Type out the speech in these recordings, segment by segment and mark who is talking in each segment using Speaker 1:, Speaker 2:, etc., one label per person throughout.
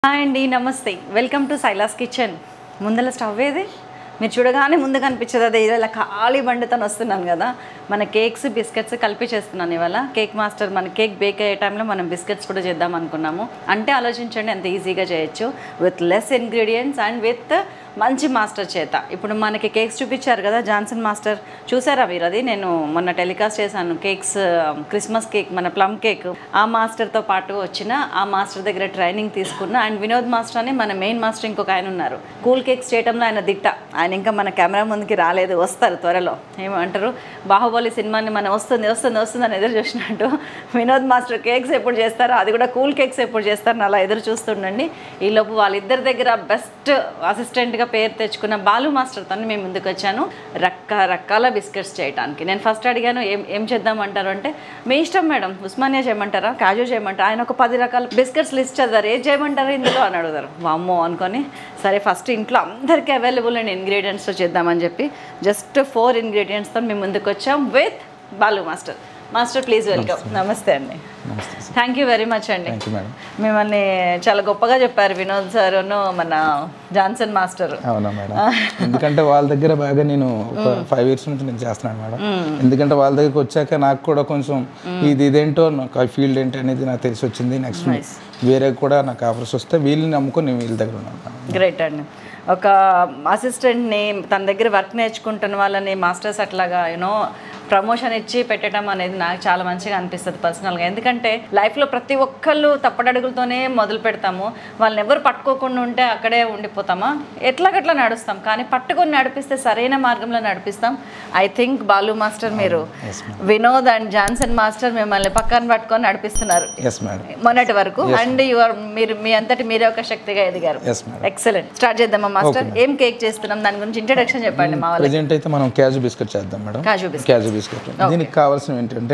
Speaker 1: Hi అండి, నమస్తే. Welcome to సైలాస్ కిచెన్. ముందల స్టవ్ ఏది మీరు చూడగానే ముందు కనిపించేది అదే. ఇలా ఖాళీ బండితో వస్తున్నాను కదా, మన కేక్స్ బిస్కెట్స్ కలిపి చేస్తున్నాను ఇవాళ. కేక్ మాస్టర్ మన కేక్ బేక్ అయ్యే టైంలో మనం బిస్కెట్స్ కూడా చేద్దాం అనుకున్నాము. అంటే ఆలోచించండి ఎంత ఈజీగా చేయొచ్చు, with less ingredients and with మంచి మాస్టర్ చేత. ఇప్పుడు మనకి కేక్స్ చూపించారు కదా, జాన్సన్ మాస్టర్ చూసారా మీరు? అది నేను మొన్న టెలికాస్ట్ చేశాను. కేక్స్ క్రిస్మస్ కేక్, మన ప్లమ్ కేక్, ఆ మాస్టర్తో పాటు వచ్చిన ఆ మాస్టర్ దగ్గర ట్రైనింగ్ తీసుకున్న. అండ్ వినోద్ మాస్టర్ అని మన మెయిన్ మాస్టర్ ఇంకొక ఆయన ఉన్నారు. కూల్ కేక్స్ చేయడంలో ఆయన దిట్ట. ఆయన ఇంకా మన కెమెరా ముందుకి రాలేదు, వస్తారు త్వరలో. ఏమంటారు, బాహుబలి సినిమాని మనం వస్తుంది వస్తుంది వస్తుంది అని ఎదురు చూసినట్టు వినోద్ మాస్టర్ కేక్స్ ఎప్పుడు చేస్తారో, అది కూడా కూల్ కేక్స్ ఎప్పుడు చేస్తారని అలా ఎదురు చూస్తుండండి. ఈలోపు వాళ్ళిద్దరి దగ్గర బెస్ట్ అసిస్టెంట్గా పేరు తెచ్చుకున్న బాలు మాస్టర్తో మేము ముందుకు వచ్చాను రకరకాల బిస్కెట్స్ చేయడానికి. నేను ఫస్ట్ అడిగాను ఏం చేద్దామంటారు అంటే, మీ ఇష్టం మేడం, ఉస్మానియా చేయమంటారా, కాజు చేయమంటారా. ఆయన ఒక 10 రకాల బిస్కెట్స్ లిస్ట్ చదివారు. ఏది చేయమంటారు ఇందులో అని అడుగుతారు. వామ్మో అనుకొని, సరే ఫస్ట్ ఇంట్లో అందరికీ అవైలబుల్ అండ్ ఇంగ్రీడియంట్స్తో చేద్దామని చెప్పి జస్ట్ 4 ఇంగ్రీడియంట్స్తో మేము ముందుకు వచ్చాం with Balu master. Master please welcome. నమస్తే అండి. థ్యాంక్ యూ వెరీ మచ్ అండి. మిమ్మల్ని చాలా గొప్పగా చెప్పారు వినోద్ సార్, మన జాన్సన్ మాస్టర్.
Speaker 2: అవునా మేడం, ఎందుకంటే వాళ్ళ దగ్గర బాగా నేను ఒక 5 years నుంచి నేను చేస్తున్నాను మేడం. ఎందుకంటే వాళ్ళ దగ్గరికి వచ్చాక నాకు కూడా కొంచెం ఇదేంటో నాకు ఫీల్డ్ ఏంటి అనేది నాకు తెలిసి వచ్చింది. నెక్స్ట్ వేరే కూడా నాకు ఆఫర్స్ వస్తే వీళ్ళని నమ్ముకొని నేను వీళ్ళ దగ్గర ఉన్నాను.
Speaker 1: గ్రేట్ అండి. ఒక అసిస్టెంట్ని తన దగ్గర వర్క్ నేర్చుకుంటున్న వాళ్ళని మాస్టర్స్ అట్లాగా యూనో ప్రమోషన్ ఇచ్చి పెట్టడం అనేది నాకు చాలా మంచిగా అనిపిస్తుంది పర్సనల్గా. ఎందుకంటే లైఫ్లో ప్రతి ఒక్కళ్ళు తప్పడడుగులతోనే మొదలు పెడతాము. వాళ్ళని ఎవరు పట్టుకోకుండా ఉంటే అక్కడే ఉండిపోతామా, ఎట్లాగట్లా నడుస్తాం. కానీ పట్టుకొని నడిపిస్తే సరైన మార్గంలో నడిపిస్తాం. ఐ థింక్ బాలు మాస్టర్ మీరు వినోద్ అండ్ జాన్సన్ మాస్టర్ మిమ్మల్ని పక్కన పట్టుకొని నడిపిస్తున్నారు మొన్నటి వరకు. అండ్ మీరు మీ అంతటి మీరే ఒక శక్తిగా ఎదిగారు. ఎక్సలెంట్. స్టార్ట్ చేద్దామా మాస్టర్? ఏం కేక్ చేస్తున్నాం, దాని గురించి ఇంట్రడక్షన్ చెప్పండి. మా వాళ్ళు
Speaker 2: ప్రెజెంట్ అయితే మనం క్యాజు బిస్కెట్ చేద్దాం మేడం. కాజు బిస్కెట్. దీనికి కావాల్సిన ఏంటంటే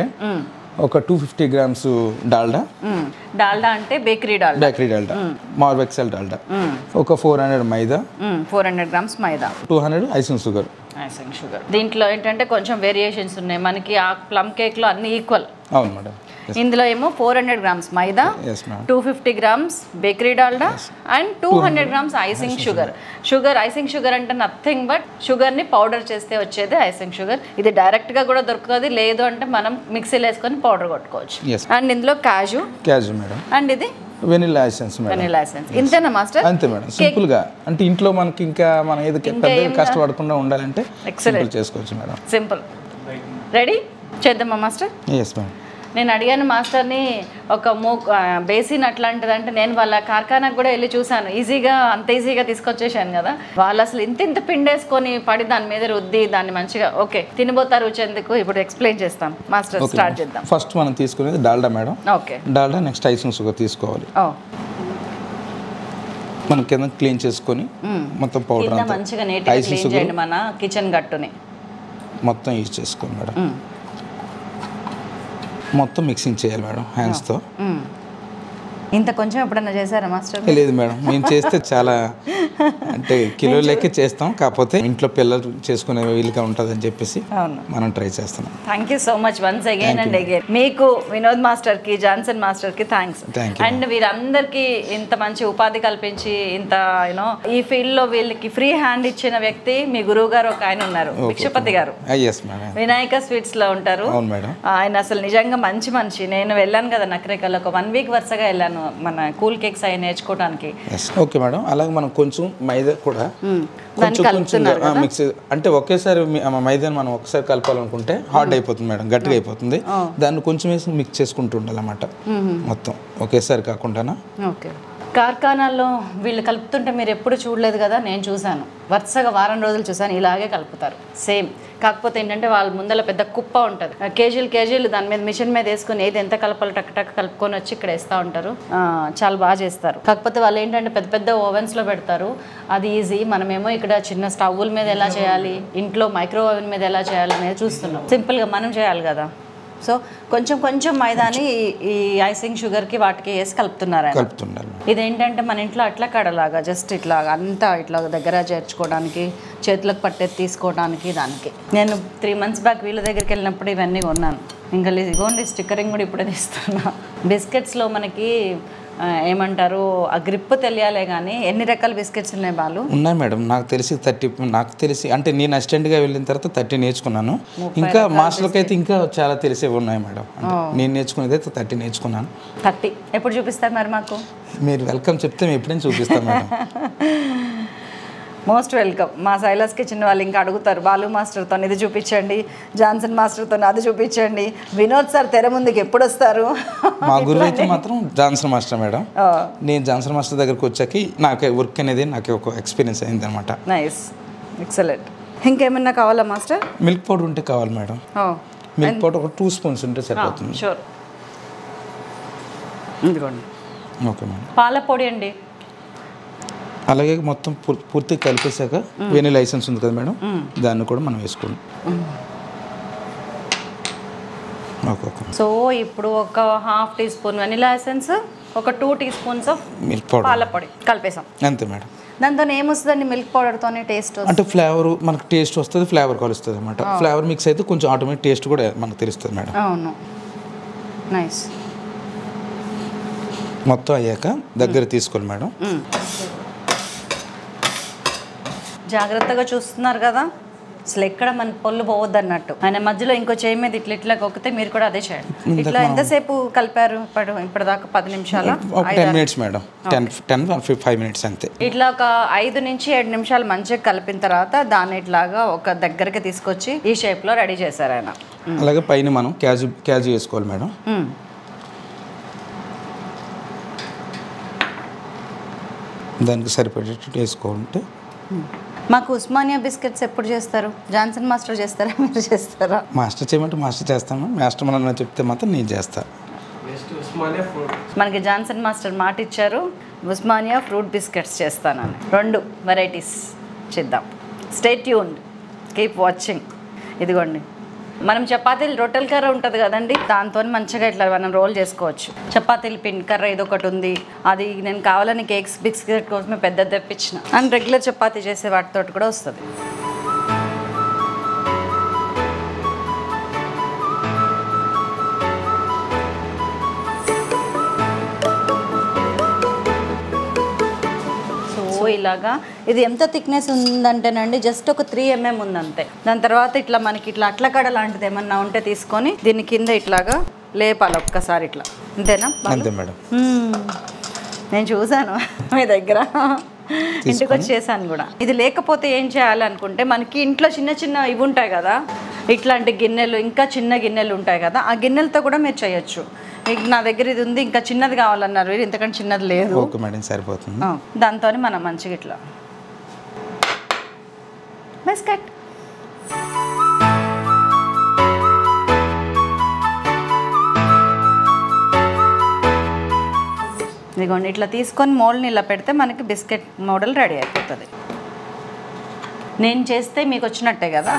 Speaker 2: ఒక 250 grams డాల్డా.
Speaker 1: డాల్డా అంటే బేకరీ డాల్డా.
Speaker 2: బేకరీ డాల్డా, మార్వో డాల్డా. ఒక 400 మైదా,
Speaker 1: 400 grams మైదా,
Speaker 2: 200 ఐసింగ్ షుగర్.
Speaker 1: Icing sugar. దీంట్లో ఏంటంటే కొంచెం వేరియేషన్స్ ఉన్నాయి మనకి. ఆ ప్లమ్ కేక్ లో అన్ని ఈక్వల్.
Speaker 2: అవును మేడం.
Speaker 1: ఇందులో ఏమో 400 grams మైదా, 250 grams bakery Dalda and 200 grams icing sugar. Icing sugar అంటే నథింగ్ బట్ షుగర్ని పౌడర్ చేస్తే వచ్చేది ఐసింగ్ షుగర్. ఇది డైరెక్ట్గా కూడా దొరుకుతుంది, లేదు అంటే మనం మిక్సీలో వేసుకొని పౌడర్ కొట్టుకోవచ్చు. అండ్ ఇందులో కాజు మేడం. అండ్ ఇది
Speaker 2: vanilla essence madam.
Speaker 1: Vanilla essence. ఇంతేనా మాస్టర్?
Speaker 2: అంతే మేడం, సింపుల్ గా. అంటే ఇంట్లో మనకి ఇంకా మనం ఏది పెద్దగా కష్టపడకుండా ఉండాలంటే సింపుల్ చేసుకోవచ్చు మేడం.
Speaker 1: సింపుల్. రెడీ చేద్దామా మాస్టర్?
Speaker 2: Yes madam.
Speaker 1: నేను అడిగాను మాస్టర్ని ఒక బేసిన్ అట్లాంటిది అంటే, నేను వాళ్ళ కార్ఖానాకు కూడా వెళ్ళి చూశాను. అంత ఈజీగా తీసుకొచ్చేసాను కదా. వాళ్ళు అసలు ఇంత పిండేసుకొని పడి దాని మీద రుద్ది దాన్ని మంచిగా ఓకే తినబోతారు రుచేందుకు. ఇప్పుడు ఎక్స్ప్లెయిన్ చేస్తాం మాస్టర్. స్టార్ట్ చేద్దాం.
Speaker 2: ఫస్ట్ మనం తీసుకునేది Dalda madam.
Speaker 1: Okay.
Speaker 2: Dalda, next icing sugar తీసుకోవాలి. మనం కింద క్లీన్ చేసుకొని మొత్తం పౌడర్
Speaker 1: మంచిగా నీట్గా క్లీన్ చేయండి. మన కిచెన్ గట్టుని
Speaker 2: మొత్తం యూజ్ చేసుకోండి మేడం. మొత్తం మిక్సింగ్ చేయాలి మేడం హ్యాండ్స్తో.
Speaker 1: ఇంత కొంచెం ఎప్పుడన్నా చేశారా మాస్టర్?
Speaker 2: లేదు మేడం, మేము చేస్తే చాలా అంటే కిలో లెక్క చేస్తాం. కాకపోతే ఇంట్లో పిల్లలు చేసుకునే వీలుగా ఉంటుంది అని చెప్పేసి మనం ట్రై చేస్తున్నాం.
Speaker 1: Thank you so much once again and again. మీకు వినోద్ మాస్టర్కి, జాన్సన్ మాస్టర్కి థ్యాంక్స్. అండ్ వీరందరికీ ఇంత మంచి ఉపాధి కల్పించి ఇంత యూనో ఈ ఫీల్డ్లో వీళ్ళకి ఫ్రీ హ్యాండ్ ఇచ్చిన వ్యక్తి మీ గురువు గారు ఒక ఆయన ఉన్నారు, భిక్షపతి గారు. వినాయక స్వీట్స్లో ఉంటారు ఆయన. అసలు నిజంగా మంచి మనిషి. నేను వెళ్ళాను కదా నకరేకల్లో, ఒక 1 week వరుసగా వెళ్ళాను మన కూల్ కేక్స్ అవి నేర్చుకోవడానికి.
Speaker 2: Okay madam. అలాగే మనం కొంచెం మైదా కూడా కొంచెం మిక్స్, అంటే ఒకేసారి మైదాని మనం ఒకసారి కలపాలనుకుంటే హార్డ్ అయిపోతుంది మేడం, గట్టిగా అయిపోతుంది. దాన్ని కొంచెం వేసి మిక్స్ చేసుకుంటూ ఉండాలన్నమాట మొత్తం, ఒకేసారి కాకుండా.
Speaker 1: ఓకే. కార్ఖానాల్లో వీళ్ళు కలుపుతుంటే మీరు ఎప్పుడు చూడలేదు కదా, నేను చూశాను. వరుసగా వారం రోజులు చూశాను, ఇలాగే కలుపుతారు సేమ్. కాకపోతే ఏంటంటే వాళ్ళ ముందర పెద్ద కుప్ప ఉంటుంది, కేజీలు దాని మీద మిషన్ మీద వేసుకొని ఏది ఎంత కలపాలో టక్ టక్ కలుపుకొని వచ్చి ఇక్కడ వేస్తూ ఉంటారు. చాలా బాగా చేస్తారు. కాకపోతే వాళ్ళు ఏంటంటే పెద్ద పెద్ద ఓవెన్స్లో పెడతారు, అది ఈజీ. మనమేమో ఇక్కడ చిన్న స్టవ్ల మీద ఎలా చేయాలి, ఇంట్లో మైక్రో ఓవెన్ మీద ఎలా చేయాలి అనేది చూస్తున్నాం. సింపుల్గా మనం చేయాలి కదా. సో కొంచెం మైదాని ఈ ఐసింగ్ షుగర్కి వాటికి వేసి కలుపుతున్నారు. ఇదేంటంటే మన ఇంట్లో అట్లా కడలాగా జస్ట్ ఇట్లా అంతా ఇట్లా దగ్గర చేర్చుకోవడానికి, చేతులకు పట్టేది తీసుకోవడానికి, దానికి. నేను 3 months బ్యాక్ వీళ్ళ దగ్గరికి వెళ్ళినప్పుడు ఇవన్నీ కొన్నాను. ఇంకా ఇదిగోండి స్టిక్కరింగ్ కూడా ఇప్పుడే తీస్తున్నా. బిస్కెట్స్లో మనకి ఏమంటారు ఆ గ్రిప్ తెలియాలే కానీ ఎన్ని రకాల బిస్కెట్స్ ఉన్నాయి బాలు?
Speaker 2: ఉన్నాయి మేడం, నాకు తెలిసి అంటే నేను అసిస్టెంట్గా వెళ్ళిన తర్వాత 30 నేర్చుకున్నాను. ఇంకా మాస్టర్కి అయితే ఇంకా చాలా తెలిసేవి ఉన్నాయి మేడం. నేను నేర్చుకునేది అయితే 30 నేర్చుకున్నాను.
Speaker 1: 30 ఎప్పుడు చూపిస్తారు మరి మాకు?
Speaker 2: మీరు వెల్కమ్ చెప్తే మేము ఎప్పుడైనా చూపిస్తాం మేడం.
Speaker 1: Most welcome. మా సైలాస్ కిచెన్ వాళ్ళు ఇంకా అడుగుతారు, బాలు మాస్టర్తో ఇది చూపించండి, జాన్సన్ మాస్టర్తో అది చూపించండి, వినోద్ సార్ తెర ముందుకు ఎప్పుడు వస్తారు?
Speaker 2: మా గురువు అయితే మాత్రం జాన్సన్ మాస్టర్ మేడం. నేను జాన్సన్ మాస్టర్ దగ్గరకు వచ్చాక నాకు వర్క్ అనేది నాకు ఒక ఎక్స్పీరియన్స్ అయింది అనమాట.
Speaker 1: Nice, excellent. ఇంకేమన్నా కావాలా మాస్టర్?
Speaker 2: మిల్క్ పౌడర్ ఉంటే కావాలి మేడం. మిల్క్ పౌడర్ ఒక 2 స్పూన్స్ ఉంటే సరిపోతుంది.
Speaker 1: షూర్. ఇదిగోండి.
Speaker 2: Okay madam.
Speaker 1: పాల పొడి అండి.
Speaker 2: అలాగే మొత్తం పూర్తిగా కలిపేశాక వెనిలా ఎసెన్స్ ఉంది కదా మేడం, దాన్ని కూడా మనం వేసుకోండి. ఓకే. సో
Speaker 1: ఇప్పుడు ఒక ½ టీ స్పూన్ వెనిలా ఎసెన్స్, ఒక 2 teaspoons of
Speaker 2: milk powder,
Speaker 1: పాల పొడి కలిపేసాం.
Speaker 2: అంతే మేడం.
Speaker 1: దాంతో ఏమొస్తుందండి? మిల్క్ పౌడర్తోనే టేస్ట్
Speaker 2: అంటే ఫ్లేవర్ మనకు టేస్ట్ వస్తుంది, ఫ్లేవర్ కలుస్తుంది అనమాట. ఫ్లేవర్ మిక్స్ అయితే కొంచెం ఆటోమేటిక్ టేస్ట్ కూడా మనకు తెలుస్తుంది మేడం.
Speaker 1: అవును, నైస్.
Speaker 2: మొత్తం అయ్యాక దగ్గర తీసుకోవాలి మేడం.
Speaker 1: జాగ్రత్తగా చూస్తున్నారు కదా, అసలు ఎక్కడ మన పొల్లు పోవద్దు అన్నట్టు. ఆయన మధ్యలో ఇంకో చేయి మీద ఇట్లా కొక్కితే మీరు కూడా అదే చేయండి. ఇట్లా ఎంతసేపు కలిపారు ఇప్పటిదాకా? 10 నిమిషాలు,
Speaker 2: 10 మినిట్స్ మేడం. 10-5 మినిట్స్ అంతే.
Speaker 1: ఇట్లా ఒక 5 నుంచి 7 నిమిషాలు మంచిగా కలిపిన తర్వాత దాన్ని ఇట్లాగా ఒక దగ్గరికి తీసుకొచ్చి ఈ షేప్లో రెడీ చేశారు ఆయన.
Speaker 2: అలాగే పైన మనం క్యాజు వేసుకోవాలి మేడం. దానికి సరిపడేటట్టు వేసుకోవాలంటే.
Speaker 1: మాకు ఉస్మానియా బిస్కెట్స్ ఎప్పుడు చేస్తారు? జాన్సన్ మాస్టర్ చేస్తారా, మీరు చేస్తారా?
Speaker 2: మాస్టర్ చేయమంటే మాస్టర్ చేస్తాను, మాస్టర్ మన చెప్తే మాత్రం నేను చేస్తాను.
Speaker 1: మనకి జాన్సన్ మాస్టర్ మాట ఇచ్చారు, ఉస్మానియా ఫ్రూట్ బిస్కెట్స్ చేస్తానని. 2 వెరైటీస్ చేద్దాం. Stay tuned, keep watching. ఇదిగోండి, మనం చపాతీలు రొట్టెల కర్ర ఉంటుంది కదండి, దాంతో మంచిగా ఇట్లా మనం రోల్ చేసుకోవచ్చు. చపాతీలు పిండి కర్ర ఇదొకటి ఉంది, అది నేను కావాలని కేక్స్ బిస్కెట్ కోసమే పెద్దది తెప్పించిన. అండ్ రెగ్యులర్ చపాతీ చేసే వాటితో కూడా వస్తుంది. ఇలాగా ఇది ఎంత థిక్నెస్ ఉందంటేనండి, జస్ట్ ఒక 3 mm ఉందంతే. దాని తర్వాత ఇట్లా మనకి ఇట్లా అట్లకడ లాంటిది ఏమన్నా ఉంటే తీసుకొని దీని కింద ఇట్లాగా లేపాలి ఒక్కసారి ఇట్లా. అంతేనా?
Speaker 2: అంతే మేడం.
Speaker 1: నేను చూసాను మీ దగ్గర, ఇంటికి వచ్చి చేశాను కూడా. ఇది లేకపోతే ఏం చేయాలనుకుంటే మనకి ఇంట్లో చిన్న చిన్న ఇవి ఉంటాయి కదా, ఇట్లాంటి గిన్నెలు, ఇంకా చిన్న గిన్నెలు ఉంటాయి కదా, ఆ గిన్నెలతో కూడా మీరు చేయొచ్చు. నా దగ్గర ఇది ఉంది, ఇంకా చిన్నది కావాలన్నారు, ఇంతకంటే చిన్నది లేదు.
Speaker 2: ఓకే మేడం, సరిపోతుంది.
Speaker 1: దాంతో మనం మంచిగా ఇట్లా బిస్కెట్. ఇదిగోండి, ఇట్లా తీసుకొని మోల్డ్ని ఇలా పెడితే మనకి బిస్కెట్ మోడల్ రెడీ అయిపోతుంది. నేను చేస్తే మీకు వచ్చినట్టే కదా.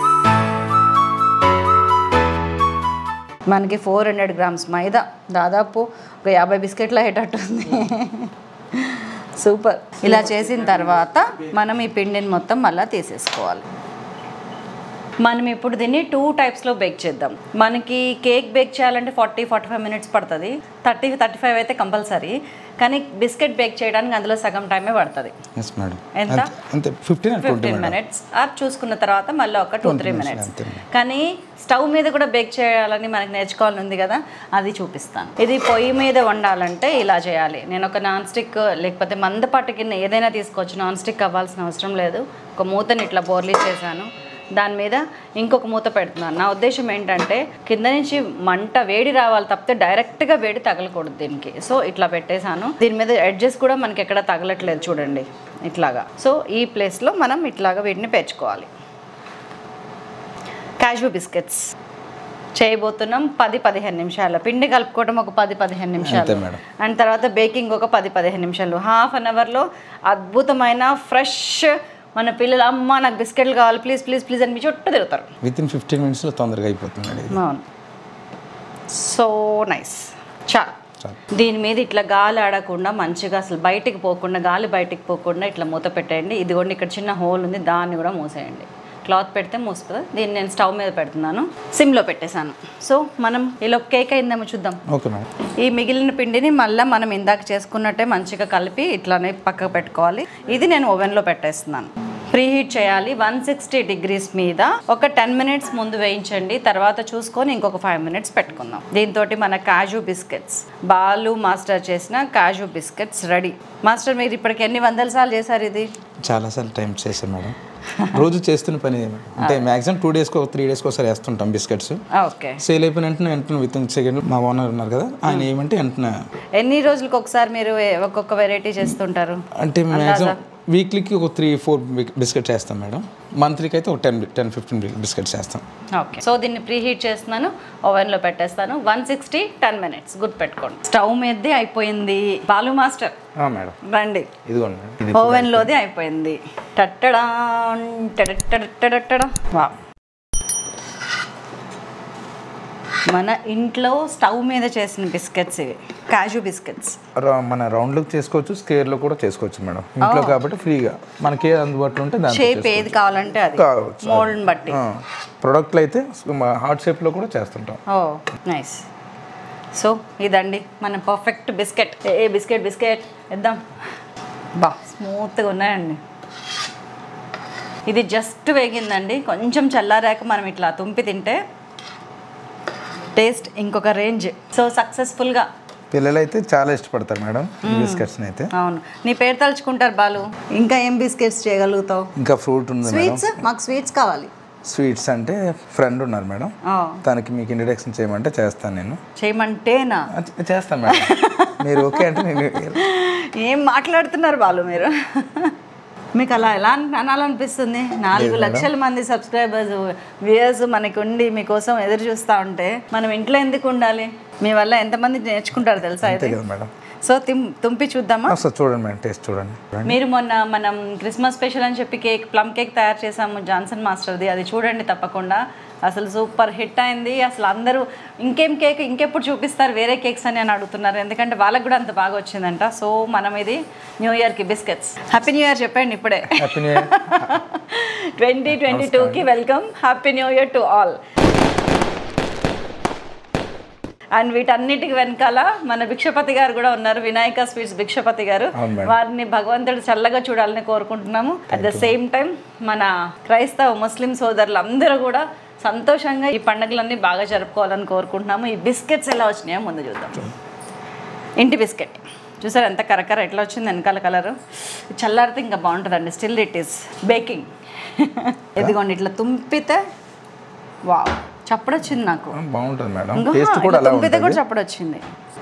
Speaker 1: మనకి 400 grams మైదా, దాదాపు ఒక 50 బిస్కెట్లు అయ్యేటట్టుంది. సూపర్. ఇలా చేసిన తర్వాత మనం ఈ పిండిని మొత్తం మళ్ళీ తీసేసుకోవాలి. మనం ఇప్పుడు దీన్ని 2 టైప్స్లో బేక్ చేద్దాం. మనకి కేక్ బేక్ చేయాలంటే 40-45 మినిట్స్ పడుతుంది, 30-35 అయితే కంపల్సరీ. కానీ బిస్కెట్ బేక్ చేయడానికి అందులో సగం టైమే పడుతుంది. ఎంత? 15 మినిట్స్. అది చూసుకున్న తర్వాత మళ్ళీ ఒక 2-3 మినిట్స్. కానీ స్టవ్ మీద కూడా బేక్ చేయాలని మనకి నేర్చుకోవాలని ఉంది కదా, అది చూపిస్తాను. ఇది పొయ్యి మీద వండాలంటే ఇలా చేయాలి. నేను ఒక నాన్ స్టిక్ లేకపోతే మందపాటి గిన్నె ఏదైనా తీసుకోవచ్చు, నాన్ స్టిక్ అవ్వాల్సిన అవసరం లేదు. ఒక మూతని ఇట్లా బోర్లీ చేశాను, దాని మీద ఇంకొక మూత పెడుతున్నాను. నా ఉద్దేశం ఏంటంటే కింద నుంచి మంట వేడి రావాలి తప్పితే డైరెక్ట్గా వేడి తగలకూడదు దీనికి. సో ఇట్లా పెట్టేశాను. దీని మీద ఎడ్జెస్ కూడా మనకి ఎక్కడ తగలట్లేదు చూడండి, ఇట్లాగా. సో ఈ ప్లేస్లో మనం ఇట్లాగా వీటిని పెంచుకోవాలి. క్యాష్యూ బిస్కెట్స్ చేయబోతున్నాం. 10-15 నిమిషాలు పిండి కలుపుకోవడం, ఒక 10-15 నిమిషాలు. అండ్ తర్వాత బేకింగ్ ఒక 10-15 నిమిషాలు. హాఫ్ అన్ అవర్లో అద్భుతమైన ఫ్రెష్ మన పిల్లలు, అమ్మ నాకు బిస్కెట్లు కావాలి ప్లీజ్ ప్లీజ్ ప్లీజ్ అని మీ చుట్టూ తిరుగుతారు.
Speaker 2: వితిన్ 15 మినిట్స్లో తొందరగా అయిపోతుంది.
Speaker 1: అవును, సో నైస్. చాలు. దీని మీద ఇట్లా గాలి ఆడకుండా మంచిగా, అసలు బయటికి పోకుండా, గాలి బయటికి పోకుండా ఇట్లా మూత పెట్టేయండి. ఇదిగోండి, ఇక్కడ చిన్న హోల్ ఉంది, దాన్ని కూడా మూసేయండి. క్లాత్ పెడితే మూస్తుంది. దీన్ని నేను స్టవ్ మీద పెడుతున్నాను, సిమ్లో పెట్టేశాను. సో మనం ఇలా కేక్ అయిందేమో చూద్దాం.
Speaker 2: Okay madam.
Speaker 1: ఈ మిగిలిన పిండిని మళ్ళీ మనం ఇందాక చేసుకున్నట్టే మంచిగా కలిపి ఇట్లానే పక్కకు పెట్టుకోవాలి. ఇది నేను ఓవెన్లో పెట్టేస్తున్నాను. ప్రీహీట్ చేయాలి 160 degrees మీద. ఒక 10 minutes ముందు వేయించండి, తర్వాత చూసుకొని ఇంకొక 5 minutes పెట్టుకుందాం. దీంతో మన కాజు బిస్కెట్స్, బాలు మాస్టర్ చేసిన కాజు బిస్కెట్స్ రెడీ. మాస్టర్ మీరు ఇప్పటికి ఎన్ని వందల సార్లు చేశారు ఇది?
Speaker 2: చాలాసార్లు టైం చేశాను మేడం. రోజు చేస్తున్న పని అంటే మ్యాక్సిమం 2 days 3 days ఒకసారి వేస్తుంటాం బిస్కెట్స్.
Speaker 1: ఓకే.
Speaker 2: సేల్ అయిపోయిన వెంటనే విత్ ఇన్ సెకండ్ మా ఓనర్ ఉన్నారు కదా, ఆయన ఏమంటే వెంటనే.
Speaker 1: ఎన్ని రోజులకు ఒకసారి మీరు ఒక్కొక్క వెరైటీ చేస్తుంటారు?
Speaker 2: అంటే మ్యాక్సిమం వీక్లీకి ఒక 3-4 బిస్కెట్స్ చేస్తాం మేడం. మంత్లీకి అయితే ఒక 10-15 బిస్కెట్స్ చేస్తాం.
Speaker 1: ఓకే. సో దీన్ని ప్రీహీట్ చేస్తున్నాను, ఓవెన్లో పెట్టేస్తాను. 160 10 minutes గుర్తు పెట్టుకోండి. స్టవ్ మీదది అయిపోయింది. బాలు మాస్టర్
Speaker 2: మేడం
Speaker 1: రండి,
Speaker 2: ఇదిగోండి మేడం.
Speaker 1: ఓవెన్లోది అయిపోయింది. టట్టడా టడట్టడా. వా, మన ఇంట్లో స్టవ్ మీద చేసిన బిస్కెట్స్ ఇవి, కాజు బిస్కెట్స్.
Speaker 2: మన రౌండ్లో చేసుకోవచ్చు, స్క్వేర్లో కూడా చేసుకోవచ్చు మేడం. ఇంట్లో కాబట్టి ఫ్రీగా మనకి ఏది అందుబాటులో ఉంటే దాని
Speaker 1: షేప్ ఏది కావాలంటే అది
Speaker 2: కావచ్చు,
Speaker 1: మోల్డ్ని బట్టి.
Speaker 2: ప్రొడక్ట్లు అయితే హార్ట్ షేప్లో కూడా చేస్తుంటాం.
Speaker 1: ఓ నైస్. సో ఇదండి మన పర్ఫెక్ట్ బిస్కెట్. బిస్కెట్ ఇద్దాం. బా స్మూత్గా ఉన్నాయండి. ఇది జస్ట్ వేగిందండి, కొంచెం చల్లారాక మనం ఇట్లా తుంపి తింటే టేస్ట్ ఇంకొక రేంజ్. సో సక్సెస్ఫుల్గా
Speaker 2: పిల్లలు అయితే చాలా ఇష్టపడతారు మేడం ఈ బిస్కెట్స్ని అయితే.
Speaker 1: అవును, నీ పేరు తలుచుకుంటారు బాలు. ఇంకా ఏం బిస్కెట్స్ చేయగలుగుతావు?
Speaker 2: ఇంకా ఫ్రూట్ ఉంది.
Speaker 1: స్వీట్స్, మాకు స్వీట్స్ కావాలి.
Speaker 2: స్వీట్స్ అంటే ఫ్రెండ్ ఉన్నారు మేడం, తనకి మీకు ఇంట్రడక్షన్ చేయమంటే చేస్తాను. నేను
Speaker 1: చేయమంటేనా?
Speaker 2: చేస్తాను మేడం. మీరు ఓకే అంటే నేను.
Speaker 1: ఏం మాట్లాడుతున్నారు బాలు మీరు? మీకు అలా ఎలా అనాలనిపిస్తుంది? 4 లక్షల మంది సబ్స్క్రైబర్స్, వ్యూయర్స్ మనకి ఉండి మీకోసం ఎదురు చూస్తూ ఉంటే మనం ఇంట్లో ఎందుకు ఉండాలి? మీ వల్ల ఎంతమంది నేర్చుకుంటారు తెలుసా అయితే
Speaker 2: మేడం.
Speaker 1: సో తుంపి చూద్దామా?
Speaker 2: చూడండి మేడం, టేస్ట్ చూడండి.
Speaker 1: మీరు మొన్న మనం క్రిస్మస్ స్పెషల్ అని చెప్పి ప్లమ్ కేక్ తయారు చేసాము జాన్సన్ మాస్టర్ది, అది చూడండి తప్పకుండా. అసలు సూపర్ హిట్ అయింది. అసలు అందరూ ఇంకేం కేక్ ఇంకెప్పుడు చూపిస్తారు వేరే కేక్స్ అని అడుగుతున్నారు, ఎందుకంటే వాళ్ళకి కూడా అంత బాగా వచ్చిందంట. సో మనం ఇది న్యూ ఇయర్కి బిస్కెట్స్. హ్యాపీ న్యూ ఇయర్ చెప్పండి ఇప్పుడే. 2022కి welcome, happy new year to all. And వీటన్నిటికి వెనకాల మన భిక్షపతి గారు కూడా ఉన్నారు, వినాయక స్వీట్స్ భిక్షపతి గారు. వారిని భగవంతుడు చల్లగా చూడాలని కోరుకుంటున్నాము. అట్ ద సేమ్ టైం మన క్రైస్తవ ముస్లిం సోదరులు అందరూ కూడా సంతోషంగా ఈ పండుగలన్నీ బాగా జరుపుకోవాలని కోరుకుంటున్నాము. ఈ బిస్కెట్స్ ఎలా వచ్చినాయో ముందు చూద్దాం. ఇంటి బిస్కెట్ చూసారు ఎంత కరకర ఎట్లా వచ్చింది వెనకాల కలరు. చల్లారితే ఇంకా బాగుంటుందండి. Still it is baking. ఎదిగోండి ఇట్లా తుంపితే వావ్ చప్పుడొచ్చింది నాకు.
Speaker 2: బాగుంటుంది మేడం, టేస్ట్ కూడా అలా ఉంటుంది.
Speaker 1: కూడా చప్పుడొచ్చింది,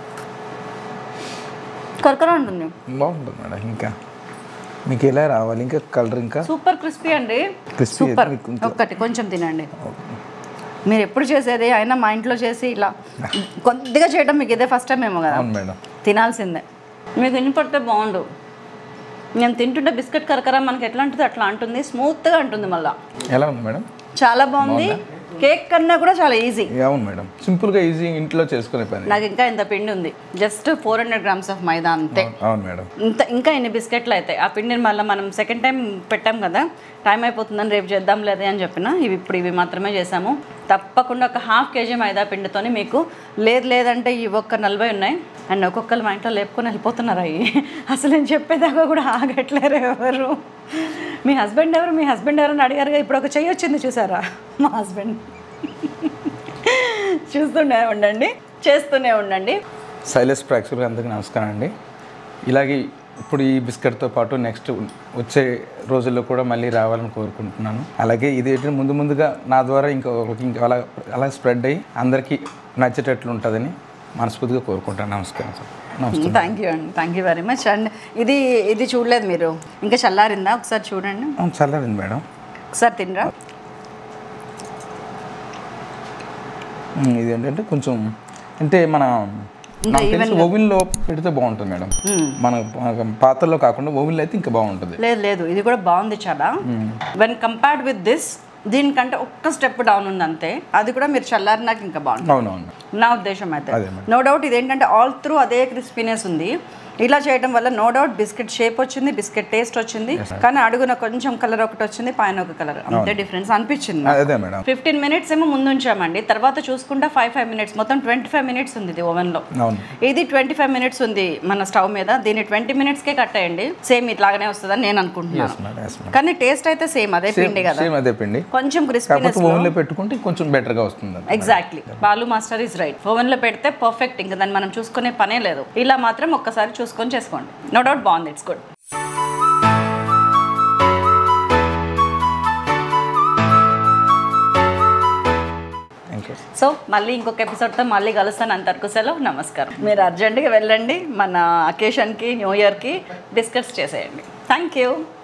Speaker 1: కరకర ఉంటుంది,
Speaker 2: బాగుంటుంది మేడం. ఇంకా మీకు ఎలా రావాలి, ఇంకా కలర్ ఇంకా
Speaker 1: సూపర్ క్రిస్పీ అండి. సూపర్. ఒక్కటి కొంచెం తినండి. మీరు ఎప్పుడు చేసేది అయినా మా ఇంట్లో చేసి ఇలా కొద్దిగా చేయడం మీకు ఇదే ఫస్ట్ టైం ఏమో కదా
Speaker 2: మేడం.
Speaker 1: తినాల్సిందే. మీకు వినపడితే బాగుండు. నేను తింటుంటే బిస్కెట్ కరకర మనకి ఎట్లా ఉంటుంది అట్లా అంటుంది, స్మూత్గా అంటుంది. మళ్ళీ
Speaker 2: ఎలా ఉంది మేడం?
Speaker 1: చాలా బాగుంది. కేక్ కన్నా కూడా చాలా ఈజీ.
Speaker 2: అవును మేడం, సింపుల్గా ఈజీ ఇంట్లో చేసుకునే పని.
Speaker 1: నాకు ఇంకా ఇంత పిండి ఉంది, జస్ట్ 400 grams ఆఫ్ మైదా అంతే.
Speaker 2: అవును మేడం.
Speaker 1: ఇంకా ఇన్ని బిస్కెట్లు అయితే ఆ పిండిని మళ్ళీ మనం సెకండ్ టైం పెట్టాం కదా, టైం అయిపోతుందని రేపు చేద్దాం లేదే అని చెప్పిన ఇవి మాత్రమే చేసాము. తప్పకుండా ఒక 1/2 kg మైదా పిండితోని మీకు లేదంటే ఇవి ఒక్క 40 ఉన్నాయి. అండ్ ఒక్కొక్కరు మా ఇంట్లో లేపుకొని వెళ్ళిపోతున్నారు అవి. అసలు నేను చెప్పేదాకా కూడా ఆగట్లేరు ఎవరు. మీ హస్బెండ్ ఎవరని అడిగారుగా, ఇప్పుడు ఒక చెయ్యి వచ్చింది చూసారా మా హస్బెండ్. చూస్తూనే ఉండండి, చేస్తూనే ఉండండి.
Speaker 2: సైలస్ ప్రేక్షకులకు అందరికీ నమస్కారం అండి. ఇలాగే ఇప్పుడు ఈ బిస్కెట్తో పాటు నెక్స్ట్ వచ్చే రోజుల్లో కూడా మళ్ళీ రావాలని కోరుకుంటున్నాను. అలాగే ఇది ముందుగా నా ద్వారా ఇంకా అలా స్ప్రెడ్ అయ్యి అందరికీ నచ్చేటట్లు ఉంటుందని మనస్ఫూర్తిగా కోరుకుంటాను. నమస్కారం సార్.
Speaker 1: థ్యాంక్ యూ అండి, thank you very much. And ఇది చూడలేదు మీరు, ఇంకా చల్లారిందా? ఒకసారి చూడండి.
Speaker 2: చల్లారింది మేడం,
Speaker 1: ఒకసారి తినరా.
Speaker 2: ఇది ఏంటంటే కొంచెం అంటే మన ఓవెన్లో పెడితే బాగుంటుంది మేడం. మన పాత్రలో కాకుండా ఓవెన్లో అయితే ఇంకా బాగుంటుంది.
Speaker 1: లేదు ఇది కూడా బాగుంది చాలా. వెన్ కంపేర్డ్ విత్ దిస్ దీనికంటే ఒక్క స్టెప్ డౌన్ ఉంది అంతే. అది కూడా మీరు చల్లారినాక ఇంకా బాగుంటుంది.
Speaker 2: అవునవును.
Speaker 1: నా ఉద్దేశం అయితే నో డౌట్ ఇదేంటంటే ఆల్ త్రూ అదే క్రిస్పీనెస్ ఉంది. ఇలా చేయడం వల్ల నో డౌట్ బిస్కెట్ షేప్ వచ్చింది, బిస్కెట్ టేస్ట్ వచ్చింది, కానీ అడుగున కొంచెం కలర్ ఒకటి వచ్చింది, పైన ఒక కలర్, అంతే డిఫరెన్స్ అనిపించింది. 15 minutes ఏమో ముందు ఉంచామండి, తర్వాత చూసుకుంటా 5 minutes, మొత్తం 25 minutes ఉంది ఇది ఓవెన్ లో. ఇది 25 minutes ఉంది మన స్టవ్ మీద. దీన్ని 20 minutes కే కట్టేయండి, సేమ్ ఇట్లాగానే వస్తుందని నేను అనుకుంటున్నాను. కానీ టేస్ట్ అయితే సేమ్ అదే పిండి కదా, కొంచెం క్రిస్పీనెస్
Speaker 2: పెట్టుకుంటే కొంచెం బెటర్ గా వస్తుంది.
Speaker 1: Exactly, Balu master is right. Oven లో పెడితే పర్ఫెక్ట్, ఇంకా దాన్ని మనం చూసుకునే పనే లేదు. ఇలా మాత్రం ఒక్కసారి చూసుకొని చేసుకోండి. నో డౌట్ బాగుంది, ఇట్స్ గుడ్. సో మళ్ళీ ఇంకొక ఎపిసోడ్తో మళ్ళీ కలుస్తాను. అంతవరకు సెలవు, నమస్కారం. మీరు అర్జెంటుగా వెళ్ళండి, మన అకేషన్కి న్యూ ఇయర్కి బిస్కెట్స్ చేసేయండి. Thank you.